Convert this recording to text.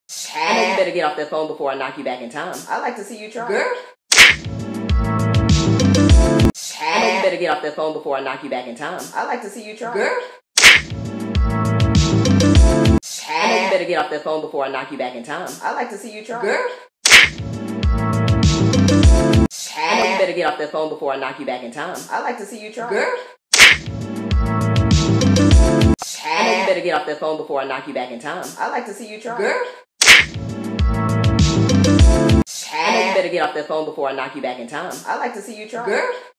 I know you better get off that phone before I knock you back in time. I like to see you try. Girl. I know you better get off that phone before I knock you back in time. I like to see you try. Girl. I know you better get off that phone before I knock you back in time. I like to see you try. Girl. I know you better get off that phone before I knock you back in time. I like to see you try. Girl. I know you better get off that phone before I knock you back in time. I like to see you try. Girl. I know you better get off that phone before I knock you back in time. I like to see you try. Girl.